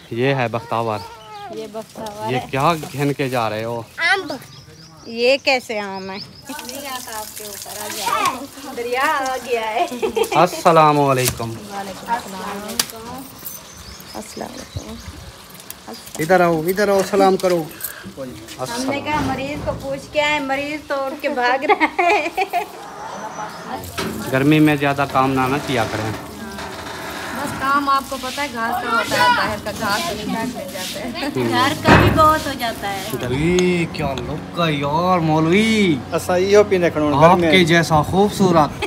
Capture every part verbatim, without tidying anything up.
ये है बख्तावर। ये बख्तावर ये है। क्या घिन के जा रहे हो? आम। ये कैसे आम है? नहीं आता आपके ऊपर आ गया, दरिया आ गया है। अस्सलाम वालेकुम। इधर आओ, इधर आओ, सलाम करो। हमने कहा मरीज को पूछ के आए, मरीज तो उठ के भाग रहा है। गर्मी में ज्यादा काम ना ना किया करें। बस काम आपको पता है घास का होता है, बाहर का घास तो नहीं काट ले जाते हैं, घर का भी बहुत हो जाता है। अरे क्या लुक का यार मौलवी, पीने आपके जैसा खूबसूरत।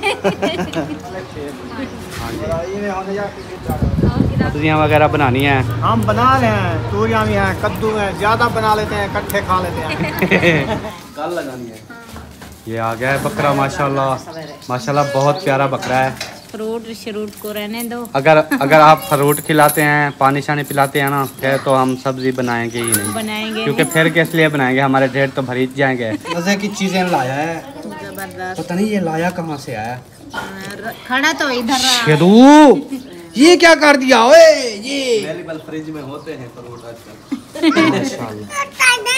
सब्जियाँ वगैरह बनानी है, हम बना रहे हैं। तूरियां भी हैं, कद्दू हैं, ज्यादा बना लेते हैं, इकट्ठे खा लेते हैं। कल लगानी है। ये आ गया है बकरा, माशाल्लाह माशाल्लाह बहुत प्यारा बकरा है। फ्रूट श्रूट को रहने दो। अगर अगर आप फ्रूट खिलाते हैं, पानी शानी पिलाते हैं ना, फिर तो हम सब्जी बनाएंगे ही नहीं, बनाएंगे क्योंकि फिर किस लिए बनाएंगे, हमारे ढेर तो भरी जाएंगे। मजे की चीजें लाया है, जबरदस्त। पता नहीं ये लाया कहाँ से आया। खड़ा तो इधर रहा। शेदू, ये क्या कर दिया ओए? ये फ्रिज में होते हैं फ्रूट आजकल। माशाल्लाह।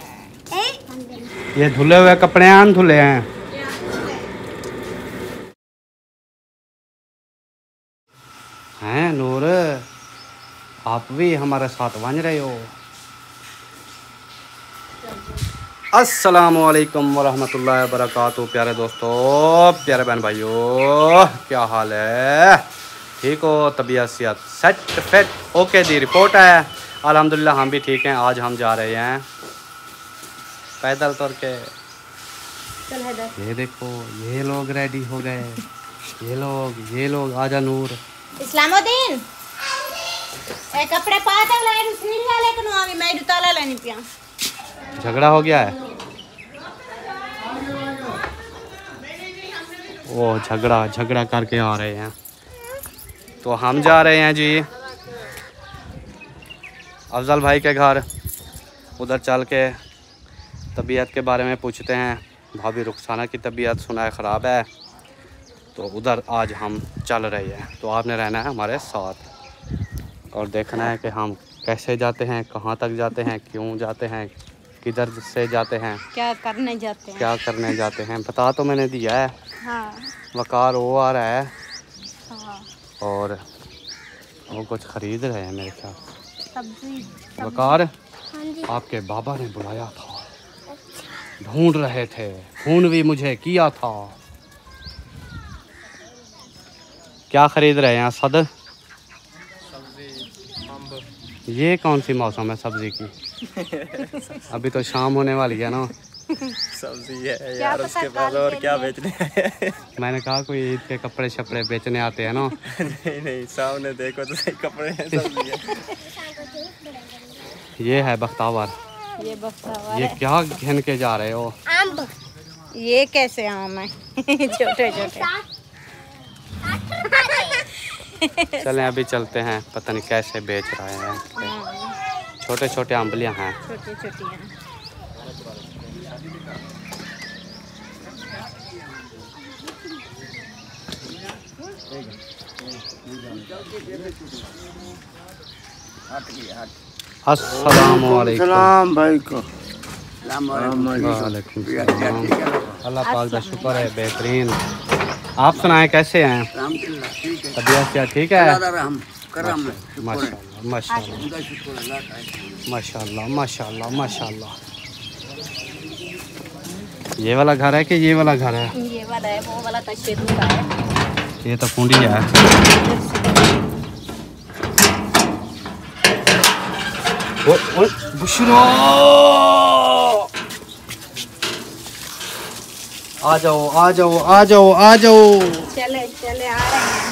ये धुले हुए कपड़े हैं, धुले हैं। हैं नूर, आप भी हमारे साथ बन रहे हो। अस्सलामु अलैकुम वरहमतुल्लाहि वबरकातुहू। प्यारे दोस्तों, प्यारे बहन भाइयों, क्या हाल है? ठीक हो? तबीयत सेहत सेट फिट ओके दी रिपोर्ट है अल्हम्दुलिल्लाह। हम भी ठीक हैं। आज हम जा रहे हैं पैदल तुर के। ये देखो, ये लोग रेडी हो गए, ये लोग ये लोग आजा नूर। इस्लामुद्दीन ए कपड़े पाता लाइन सीढ़ी वाले को आवी मैं ताला लेनी पिया। झगड़ा हो गया है। वो झगड़ा झगड़ा करके आ रहे हैं। तो हम जा रहे हैं जी अफजल भाई के घर। उधर चल के तबीयत के बारे में पूछते हैं। भाभी रुखसाना की तबीयत सुना है ख़राब है, तो उधर आज हम चल रहे हैं। तो आपने रहना है हमारे साथ और देखना है कि हम कैसे जाते हैं, कहाँ तक जाते हैं, क्यों जाते हैं, किधर से जाते हैं, क्या करने जाते हैं, क्या करने जाते हैं। बता तो मैंने दिया है। हाँ वकार वो आ रहा है हाँ और वो कुछ खरीद रहे हैं मेरे ख्याल। सब्जी वकार, आपके बाबा ने बुलाया था, ढूंढ रहे थे, फोन भी मुझे किया था। क्या खरीद रहे हैं सद? ये कौन सी मौसम है सब्जी की? अभी तो शाम होने वाली है ना। सब्जी है यार, उसके बाद और क्या बेचने हैं? मैंने कहा कोई ईद के कपड़े शपड़े बेचने आते हैं ना। नहीं नहीं, सामने देखो तो सही कपड़े हैं, सब्जी है। ये है बख्तावर। ये बख्तावर ये है। क्या घिन के जा रहे हो? आम। ये कैसे आम है? छोटे छोटे। चलें अभी चलते हैं, पता नहीं कैसे बेच रहे हैं। छोटे छोटे आंबलियां हैं। छोटी छोटी हैं। अस्सलाम वालेकुम। सलाम भाई को। वालेकुम सलाम। अल्लाह पाक का शुक्र है, बेहतरीन। आप सुनाएं कैसे हैं? तबीयत क्या ठीक है? माशाल्लाह माशाल्लाह माशाल्लाह माशाल्लाह माशाल्लाह। ये वाला घर है कि ये वाला घर है? ये वाला है, वो वाला तो शेरू का है। ये तो कुंडी है। ओ, ओ, बुशरा, आ जाओ आ जाओ आ जाओ आ जाओ। चले चले आ रहे हैं।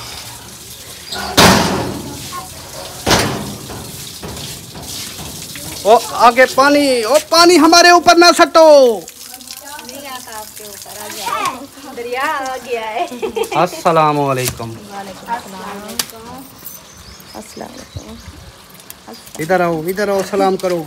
ओ आगे पानी, ओ पानी हमारे ऊपर ना सटो। नहीं आता आपके ऊपर आ गया, दरिया आ गया है। अस्सलाम वालेकुम। इधर आओ, इधर आओ, सलाम करो।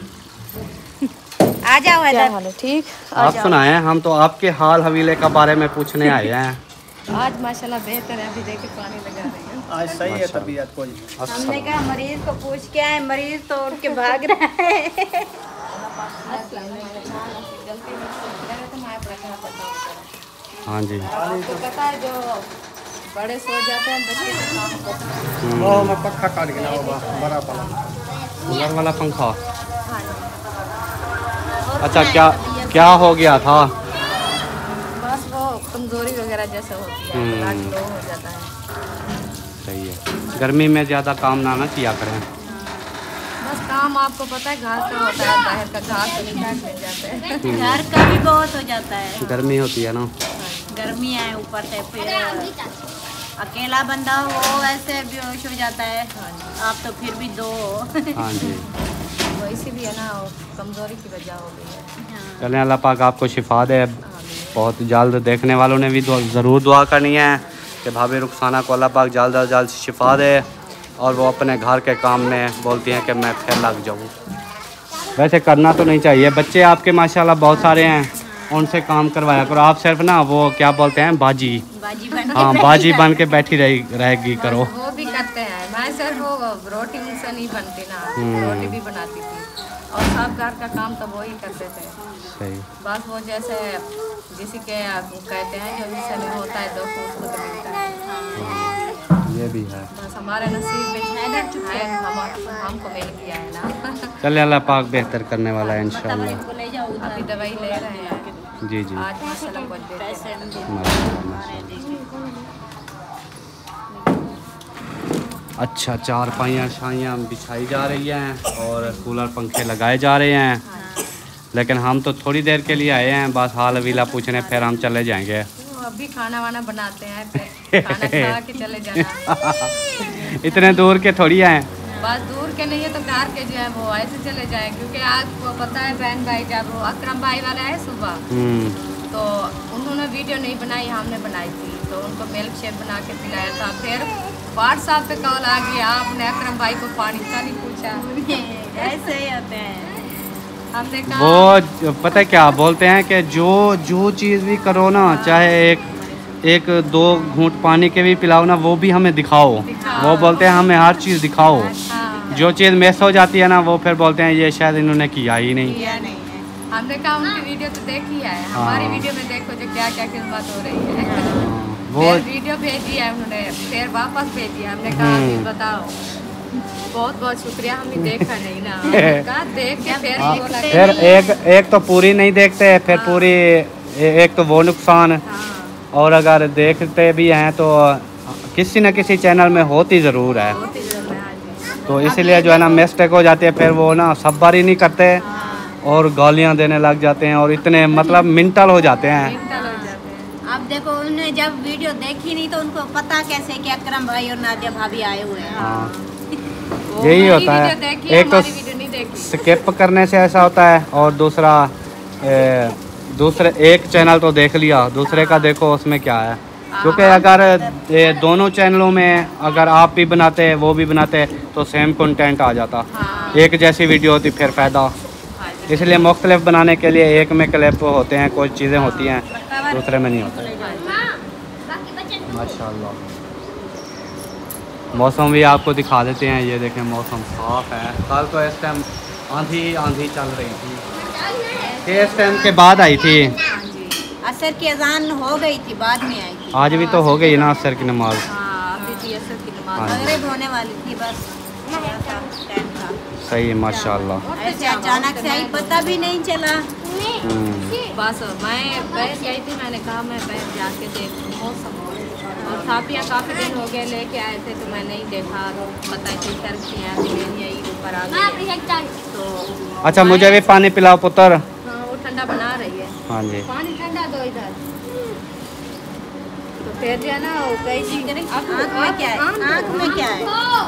आ जाओ इधर। ठीक। आप सुनाएं, हम तो आपके हाल हवीले का बारे में पूछने आए हैं। आज माशाल्लाह बेहतर है, अभी देखे पानी लगा रहे हैं। आज सही है तबीयत कोई। हमने कहा मरीज को पूछ के आए, मरीज तो उठ के भाग रहा है। हाँ जी, आपको पता है जो बड़े सो जाते हैं बच्चे के काम करते हैं। वो मैं पक्का काट के ना होगा बड़ा पड़ा कूलर वाला पंखा। हाँ जी। और अच्छा, क्या क्या है तबीयत? क्या हो गया था? बस वो कमजोरी वगैरह जैसे होती है, हम्म। ब्लड लो हो जाता है। सही है, गर्मी में ज़्यादा काम ना ना किया करें। बस काम आपको पता है घर का होता है, बाहर का घास तो नहीं काट ले जाते हैं। हम्म। घर का भी बहुत हो जाता है। गर्मी होती है ना। गर्मी है ऊपर से, फिर अकेला बंदा हो ऐसे बेहोश हो जाता है। आप तो फिर भी दो हो। हाँ जी, वो इसीलिए ना वो कमजोरी की वजह हो गई है। चलें, अल्लाह पाक आपको शिफा दे। बहुत जल्द देखने वालों ने भी ज़रूर दुआ करनी है कि भाभी रुखसाना को अल्लाह पाक जल्द अज जल्द शिफा दे और वो अपने घर के काम में बोलती हैं कि मैं फिर लग जाऊँ। वैसे करना तो नहीं चाहिए, बच्चे आपके माशाल्लाह बहुत सारे हैं, उनसे काम करवाया करो। आप सिर्फ ना वो क्या बोलते हैं बाजी, बाजी बन के हाँ बाजी बन के बैठी रही रहेगी करो। वो भी करते हैं, मैं सिर्फ वो रोटी उनसे नहीं बनती ना, रोटी भी बनाती थी और सब घर का काम तो वो ही करते थे। सही, बस वो जैसे जिसी के कहते हैं जो हिस्से में होता है दुख उसको तो मिलता है। ये भी है। बस हमारे नसीब में है, हम हमको मिल गया है ना। चले, अल्लाह पाक बेहतर करने वाला है इंशाल्लाह। अभी दवाई ले रहे हैं। जी जी, आज माशाल्लाह बहुत देते हैं। माशाल्लाह, माशाल्लाह। अच्छा, चार पाइयाँ शाइयाँ बिछाई जा रही हैं और कूलर पंखे लगाए जा रहे हैं, लेकिन हम तो थोड़ी देर के लिए आए हैं, बस हाल अवीला पूछने, फिर हम चले जाएंगे। अभी खाना वाना बनाते हैं, फिर खाना खा के चले जाना। इतने दूर के थोड़ी हैं। बस दूर के नहीं है तो कार के जो है वो ऐसे चले जाए, क्योंकि आपको पता है बहन भाई जब वो अकरम भाई वाला है सुबह, तो उन्होंने वीडियो नहीं बनाई, हमने बनाई थी, तो उनको मिल्क शेक बना के पिलाया था। फिर व्हाट्सएप पे कॉल आ गया, आपने अकरम भाई को पानी का नहीं पूछा। ऐसे ही होते हैं। हमने कहा वो पता है क्या बोलते हैं कि जो जो चीज़ भी करो ना, चाहे एक एक दो घूंट पानी के भी पिलाओ ना, वो भी हमें दिखाओ। वो बोलते हैं हमें हर चीज़ दिखाओ। हाँ। जो चीज़ मिस हो जाती है ना, वो फिर बोलते हैं ये शायद इन्होंने किया ही नहीं। किया नहीं है। हमने कहा उनकी वीडियो तो देखी है, हमारी वीडियो में देखो जो क्या क्या खिदमत हो रही है। वो फिर वीडियो भेजी है उन्होंने, फिर वापस भेजी है। हमने कहा अभी बताओ, बहुत बहुत शुक्रिया, हमने देखा नहीं ना। कहा देख के फिर बोला कि फिर एक एक तो पूरी नहीं देखते, फिर पूरी एक तो वो नुकसान, और अगर देखते भी हैं तो किसी न किसी चैनल में होती ज़रूर है, तो इसीलिए जो है ना मिस्टेक हो जाती है, फिर वो ना सब्र ही नहीं करते और गालियाँ देने लग जाते हैं और इतने मतलब मिंटल हो जाते हैं। अब देखो उन्होंने जब वीडियो देखी नहीं तो उनको पता कैसे कि अकरम भाई और नादिया भाभी आए हुए हैं। हाँ, यही होता है। एक तो स्किप करने से ऐसा होता है, और दूसरा ए, दूसरे एक चैनल तो देख लिया, दूसरे का देखो उसमें क्या है। क्योंकि अगर ए, दोनों चैनलों में अगर आप भी बनाते वो भी बनाते तो सेम कंटेंट आ जाता, एक जैसी वीडियो होती, फिर फ़ायदा। इसलिए मुख्तलिफ बनाने के लिए एक में क्लिप होते हैं, कुछ चीज़ें होती हैं, दूसरे में नहीं होती। माशाल्लाह, मौसम भी आपको दिखा देते हैं। ये देखें मौसम साफ है। कल तो इस टाइम आंधी आंधी चल रही थी, इस टाइम के बाद आई थी। असर की अजान हो गई थी, बाद में आई थी। आज भी तो हो गई ना असर की नमाज। हाँ, अभी थी असर की नमाज, हाँ। मगरिब होने वाली थी, बस सही है माशाल्लाह। ऐसे अचानक से आई, पता भी नहीं चला। हम्म, बस मैं बैठ गई थी, मैंने कहा मैं बैठ जाके देखूँ मौसम, और साफिया काफ़ी दिन हो गए लेके आए थे तो मैं नहीं देखा, तो पता चल कर ईद ऊपर आ गई तो। अच्छा, मुझे भी पानी पिलाओ पुत्र। हाँ, वो ठंडा बना रही है। हाँ जी, पानी ठंडा दो इधर। तो फिर जो है ना वो कई चीज आँख में क्या है, आँख में क्या है,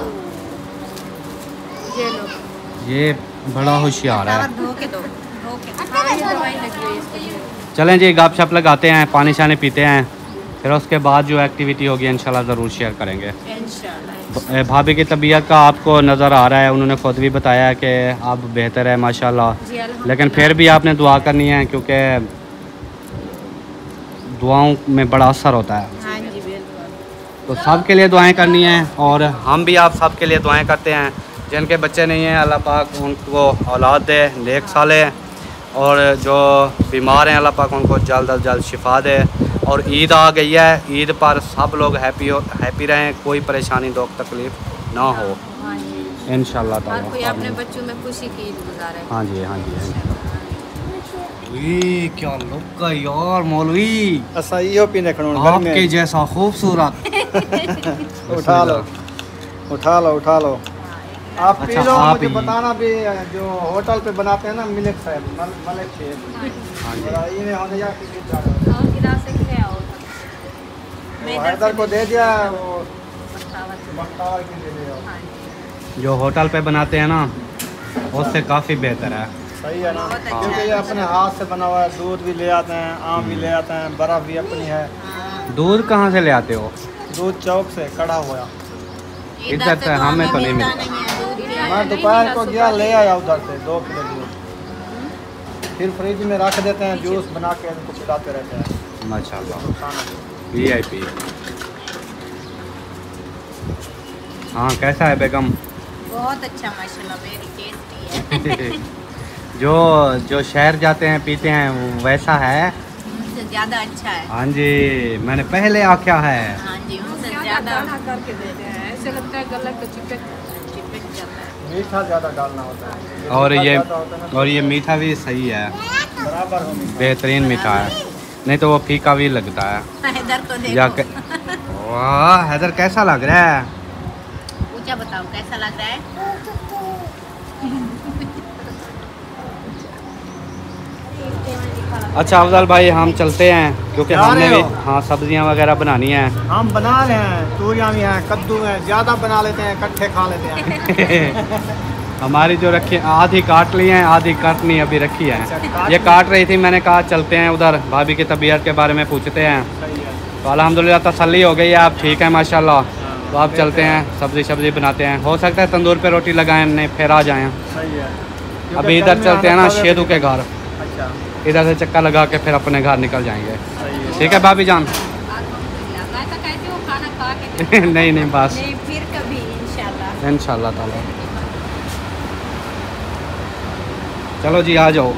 ये लो, ये बड़ा होशियार है। धो के दो, धो के दो। हाँ, ये दवाई लगी हुई है इसको। चलें जी, गप शप लगाते हैं, पानी शानी पीते हैं, फिर उसके बाद जो एक्टिविटी होगी इंशाल्लाह ज़रूर शेयर करेंगे। इंशाल्लाह। भाभी की तबीयत का आपको नज़र आ रहा है, उन्होंने ख़ुद भी बताया है कि अब बेहतर है माशाल्लाह, लेकिन फिर भी आपने दुआ करनी है, क्योंकि दुआओं में बड़ा असर होता है। हाँ जी बिल्कुल। तो सब के लिए दुआएं करनी है और हम भी आप सब के लिए दुआएं करते हैं। जिनके बच्चे नहीं हैं अल्लाह पाक उनको औलाद दे, नेक साले, और जो बीमार हैं अल्लाह पाक उनको जल्द अज जल्द शिफा दे। और ईद आ गई है, ईद पर सब लोग हैप्पी हो हैप्पी रहें, कोई परेशानी दुख तकलीफ़ ना हो इंशाल्लाह ताला। कोई अपने बच्चों में खुशी की ईद गुजारे। हाँ जी हाँ जी हाँ जी। क्या लुक है यार मौलवी, ऐसा यो पीने खड़ोन घर आपके में जैसा खूबसूरत। उठा लो उठा लो उठा लो आप पी अच्छा, लो। आप मुझे ही। बताना भी जो होटल पे बनाते हैं ना मिल्क साहब मल, मलिक शेफ हाँ जी। और इन्हें होने जा के बीच जा रहा और गिलास से क्या हो है। वो हैदर को दे दिया वो बख्तावर के दे दिया। जो होटल पे बनाते हैं ना उससे काफ़ी बेहतर है। सही है ना, बहुत अच्छा क्योंकि है। ये अपने हाथ से बना हुआ है। दूध भी ले आते हैं, आम भी ले आते हैं, बर्फ़ भी अपनी है। दूध कहाँ से ले आते हो? दूध चौक से कड़ा हुआ। इधर से हमें तो नहीं मिलता। मैं दोपहर को गया ले आया उधर से दो किलो दूध, फिर फ्रिज में रख देते हैं, जूस बना के उनको पिलाते रहते हैं। माशाल्लाह वी आई पी। हाँ कैसा है बेगम? बहुत अच्छा माशाल्लाह, वेरी टेस्टी है। जो जो शहर जाते हैं पीते हैं वो वैसा है? उनसे ज़्यादा अच्छा है। हाँ जी मैंने पहले आख्या है। हाँ जी, उनसे ज़्यादा करके देते हैं, ऐसे लगता है गला को चिपक चिपक जाता है। मीठा ज़्यादा डालना होता है और मीठा ये ज़्यादा होता है ना, और ये मीठा भी सही है, बराबर हो मीठा। बेहतरीन मीठा है, नहीं तो वो फीका भी लगता है। इधर को या देखो। क... वाह हैदर कैसा लग रहा है? ऊंचा बताओ कैसा लग रहा है? अच्छा अफजल भाई हम चलते हैं क्योंकि जा हमने रहे भी हो? हाँ सब्जियां वगैरह बनानी है। हम बना रहे हैं, तूरियाँ भी हैं, कद्दू हैं, ज़्यादा बना लेते हैं, इकट्ठे खा लेते हैं। हमारी जो रखी आधी काट ली हैं, आधी काटनी अभी रखी है। अच्छा, काट ये ली। काट रही थी, मैंने कहा चलते हैं उधर भाभी की तबीयत के बारे में पूछते हैं। सही है। तो अल्हम्दुलिल्लाह तसल्ली हो गई है, आप ठीक है माशाल्लाह। तो आप चलते हैं सब्जी सब्जी बनाते हैं, हो सकता है तंदूर पे रोटी लगाएं, नहीं फिर आ जाएं। सही है। क्योंकि अभी इधर गर्मी चलते हैं ना आने वाले- शेदू के घर, अच्छा इधर से चक्का लगा के फिर अपने घर निकल जाएंगे। सही है। ठीक है भाभी जान? मैं तो कहती हूँ खाना खा के नहीं नहीं बस नहीं, फिर कभी इंशाल्लाह। इंशाल्लाह ताला। चलो जी आ जाओ।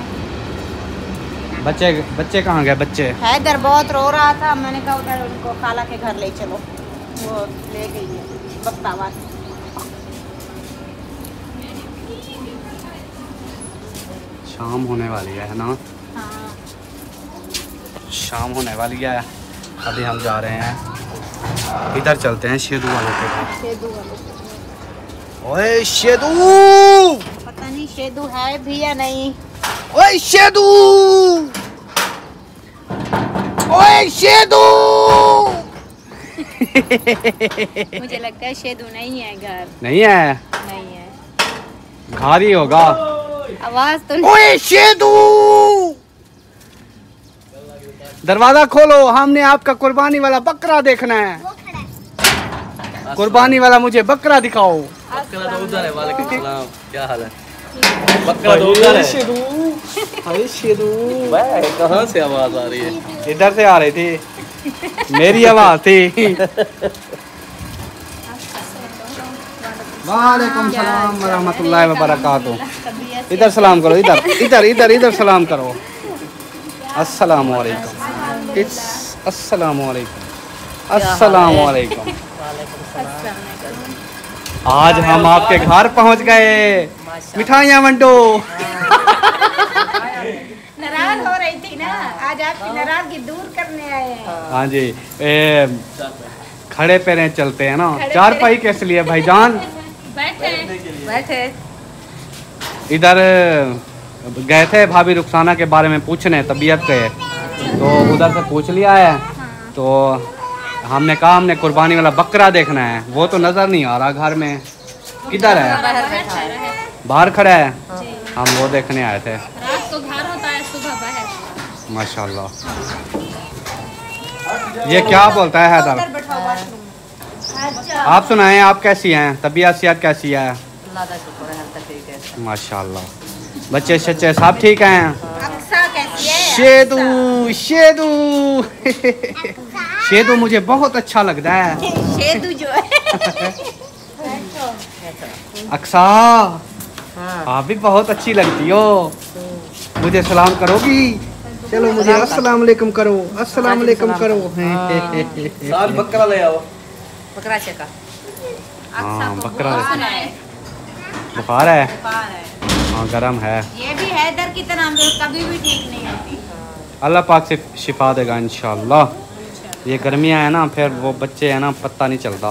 बच्चे बच्चे कहाँ गए बच्चे? हैदर बहुत रो रहा था, मैंने कहा उधर उनको खाला के घर ले चलो, वो ले गई है बख्तावर। शाम होने वाली है ना? हाँ शाम होने वाली है, अभी हम जा रहे हैं इधर चलते हैं शेदू वालों के घर। शेदू वाले ओए शेदू, पता नहीं शेदू है भी या नहीं। ओए शेदू, ओए शेदू। मुझे लगता है शेदू नहीं है घर, नहीं है, नहीं है, घर ही होगा। आवाज तो नहीं। ओए शेदू, दरवाजा खोलो, हमने आपका कुर्बानी वाला बकरा देखना है। कुर्बानी वाला मुझे बकरा दिखाओ। बकरा तो उधर है। वालेकुम सलाम, क्या हाल है? बकरा तो उधर है। अरे शेदू भाई कहाँ से आवाज आ रही है? इधर से आ रही थी, मेरी आवाज थी। वालेकुम सलाम वरहमतुल्लाहि वबरकातुह। इधर सलाम करो, इधर इधर इधर इधर सलाम करो। अस्सलाम वालेकुम। इट्स अस्सलाम वालेकुम। अस्सलाम वालेकुम। आज हम आपके घर पहुंच गए, मिठाइयाँ बंटो। नाराज हो रही थी ना, आज आपकी नाराजगी दूर करने आए हैं। हाँ जी ए, खड़े पैरें चलते हैं ना, चार पाई कैसे लिए भाईजान? बैठे बैठे इधर गए थे भाभी रुखसाना के बारे में पूछने तबीयत के, तो उधर से पूछ लिया है। तो हमने कहा हमने कुर्बानी वाला बकरा देखना है, वो तो नज़र नहीं आ रहा घर में, किधर है? बाहर बैठा है। बाहर खड़ा है। हम वो देखने आए थे। रात को घर होता है, सुबह बाहर। माशाल्लाह। ये क्या बोलता है हैदर? आप सुनाएं, आप कैसी हैं? तबीयत सेहत कैसी है? अल्लाह का शुक्र है, हर ठीक है। माशाल्लाह। बच्चे शच्चे सब ठीक हैं? अक्सा कैसी है? शेदू शेदू शेदू मुझे बहुत अच्छा लगता है। शेदू जो है अक्सा आप भी बहुत अच्छी लगती हो, मुझे सलाम करोगी? चलो मुझे अस्सलाम वालेकुम करो, अस्सलाम वालेकुम करो। साल बकरा ले आओ। बकरा चका हाँ बकरा बुखार है, हाँ गरम है। ये भी हैदर की तरह कभी भी ठीक नहीं होती। अल्लाह पाक से शिफा देगा इंशाल्लाह। ये गर्मियाँ है ना, फिर वो बच्चे है ना पता नहीं चलता।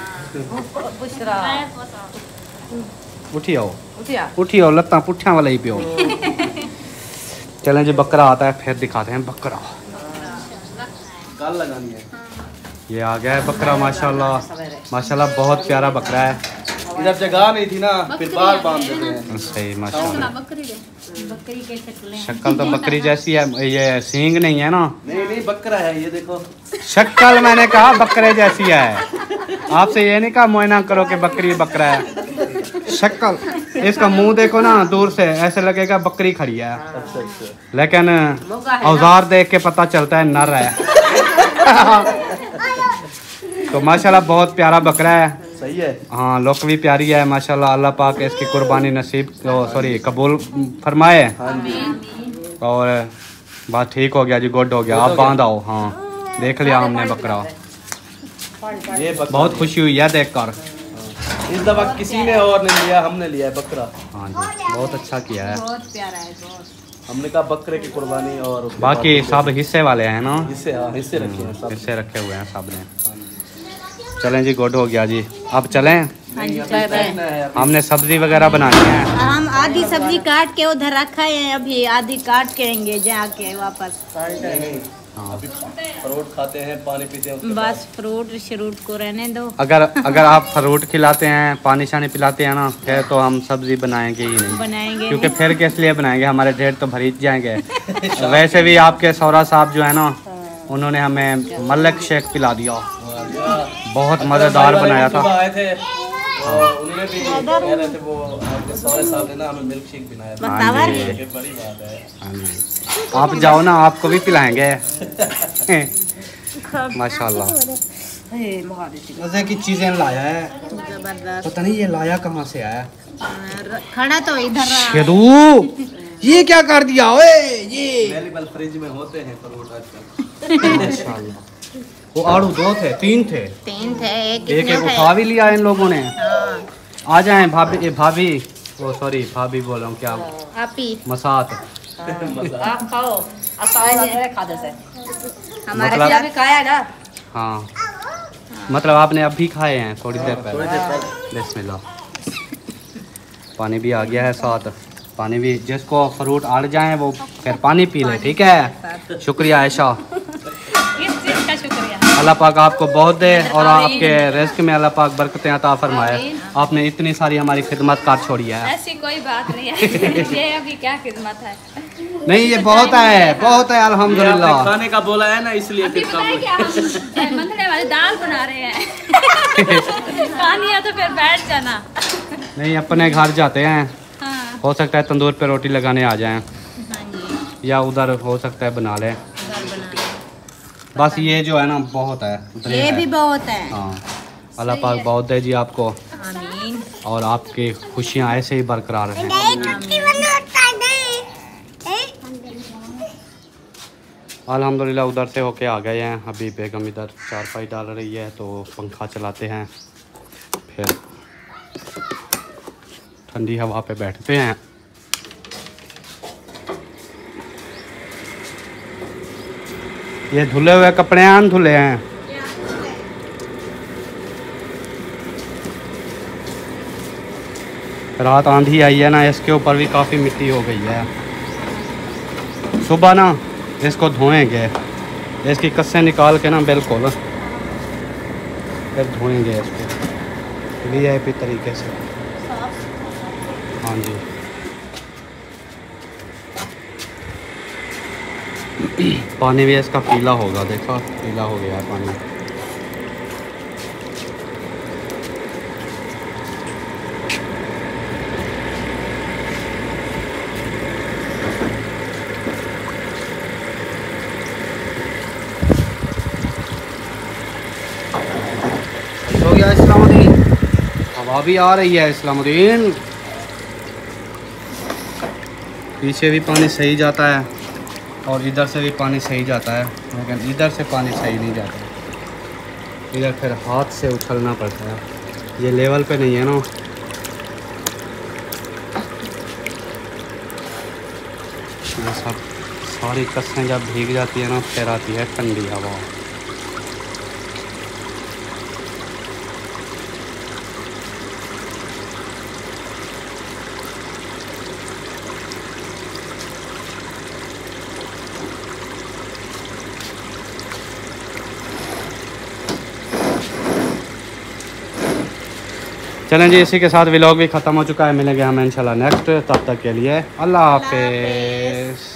उठी आओ उठी आओ, लत्ता पुठिया वाला ही पियो। चलें जी बकरा आता है फिर दिखाते हैं बकरा। गाल लगानी है। ये आ गया है बकरा, माशाल्लाह माशाल्लाह बहुत प्यारा बकरा है। इधर जगह नहीं थी ना, फिर बाहर बांध देते हैं। सही माशाल्लाह। बकरी के शक्लें शक्ल तो बकरी जैसी है, ये सींग नहीं है ना। नहीं नहीं बकरा है ये, देखो शक्ल मैंने कहा बकरे जैसी है, आपसे ये नहीं कहा मुआयना करो कि बकरी बकरा है। शक्ल इसका मुंह देखो ना दूर से, ऐसे लगेगा बकरी खड़ी है, अच्छा अच्छा। लेकिन औजार देख के पता चलता है नर है। तो माशाल्लाह बहुत प्यारा बकरा है। सही है। हाँ लुक भी प्यारी है माशाल्लाह। अल्लाह पाक इसकी कुर्बानी नसीब सॉरी कबूल फरमाए। और बात ठीक हो गया जी, गुड हो गया। आप बांध आओ। हाँ देख लिया हमने बकरा, ये बकरा बहुत खुशी हुई है देख कर। इस दफा किसी ने और नहीं लिया, हमने लिया है बकरा। हाँ जी बहुत अच्छा किया है। बहुत प्यारा है बहुत। हमने कहा बकरे की कुर्बानी, और उसके बाकी बाद सब हिस्से वाले हैं ना, हिस्से हाँ हिस्से रखे हैं सब। हिस्से रखे हुए हैं सब ने। चलें जी गुड हो गया जी, अब चलें। नहीं, अभी टाइम है। हमने सब्जी वगैरह बनानी है। हम आधी सब्जी काट के उधर रखा है, अभी आधी काट के रहेंगे जाके वापस। नहीं नहीं अभी फ्रूट खाते हैं, पानी पीते हैं, उसके बस फ्रूट श्रूट को रहने दो। अगर अगर आप फ्रूट खिलाते हैं, पानी शानी पिलाते हैं ना, फिर तो हम सब्जी बनाएंगे ही नहीं, बनाएंगे क्योंकि फिर किस लिए बनाएंगे, हमारे ढेर तो भरीत जाएंगे। वैसे भी आपके सौरा साहब जो है ना, उन्होंने हमें मलक शेक पिला दिया, बहुत मज़ेदार बनाया था। आए थे और उन्होंने भी कह रहे थे, वो आपके सौरे साहब ने ना हमें मिल्क शेक पिलाया था। हाँ जी, ये बड़ी बात है। हाँ जी। आप जाओ ना, आपको भी पिलाएंगे। माशाल्लाह मज़े की चीज़ें लाया है, जबरदस्त। पता नहीं ये लाया कहाँ से आया। खड़ा तो इधर रहा। शेदू ये क्या कर दिया ओए? ये अवेलेबल फ्रिज में होते हैं फ्रूट आजकल। माशाल्लाह। वो आड़ू दो थे, तीन थे, तीन थे, एक एक कितने एक थे? उठा भी लिया इन लोगों ने। हाँ, आ जाएं भाभी, ये भाभी वो सॉरी भाभी बोल रहा हूँ, क्या आप ही मसात। आप खाओ, आप खाओ खाते से हमारे मतलब- साथ अभी खाया ना। हाँ मतलब आपने अभी खाए हैं थोड़ी देर पहले। बिस्मिल्लाह। पानी भी आ गया है साथ, पानी भी, जिसको फ्रूट अड़ जाए वो फिर पानी पी ले, ठीक है। शुक्रिया आयशा, किस चीज का शुक्रिया। अल्लाह पाक आपको बहुत दे और आपके रिस्क में अल्लाह पाक बरकतें अता फरमाए। आपने इतनी सारी हमारी खिदमत कर छोड़ी है। ऐसी कोई बात नहीं है। ये अभी क्या खिदमत है। नहीं ये बहुत है, बहुत है ये आपने अल्हम्दुलिल्लाह। खाने का बोला है ना, इसलिए अभी फिर पता है कम क्या, हम मंगने वाले दाल बना रहे हैं। खानी है तो फिर बैठ जाना। नहीं अपने घर जाते हैं, हाँ हो सकता है तंदूर पे रोटी लगाने आ जाएं, या उधर हो सकता है बना लें। बस ये जो है ना बहुत है, उतने ये है। भी बहुत है। हाँ अल्लाह पाक बहुत दे जी आपको, आमीन। और आपकी खुशियाँ ऐसे ही बरकरार रहें। अल्हम्दुलिल्लाह उधर से होके आ गए हैं। अभी बेगम इधर चारपाई डाल रही है, तो पंखा चलाते हैं, फिर ठंडी हवा पे बैठते हैं। ये धुले हुए कपड़े आन धुले हैं। रात आंधी आई है ना, इसके ऊपर भी काफ़ी मिट्टी हो गई है। सुबह ना इसको धोएंगे, इसकी कस्सें निकाल के ना बिल्कुल, फिर धोएंगे इसको वी आई पी तरीके से। हाँ जी पानी भी इसका पीला होगा, देखा पीला हो गया है पानी। गया इस्लामुद्दीन, हवा भी आ रही है इस्लामुद्दीन। पीछे भी पानी सही जाता है और इधर से भी पानी सही जाता है, लेकिन इधर से पानी सही नहीं जाता, इधर फिर हाथ से उछलना पड़ता है, ये लेवल पे नहीं है ना। ये सब सारी कसें जब भीग जाती है ना फिर आती है ठंडी हवा। चलें जी, इसी के साथ व्लॉग भी ख़त्म हो चुका है। मिलेंगे हम इंशाल्लाह नेक्स्ट, तब तक के लिए अल्लाह हाफिज़।